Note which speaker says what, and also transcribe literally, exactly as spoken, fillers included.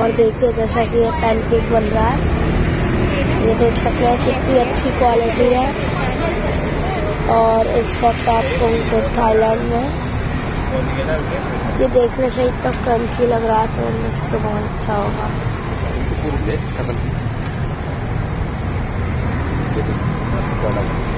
Speaker 1: और देखिए जैसा कि ये पैनकेक बन रहा है, ये देख सकते हैं कितनी अच्छी क्वालिटी है। और इस वक्त आपको तो थाईलैंड में ये देखने से इतना क्रंची लग रहा है, तो अंदर से तो बहुत अच्छा होगा।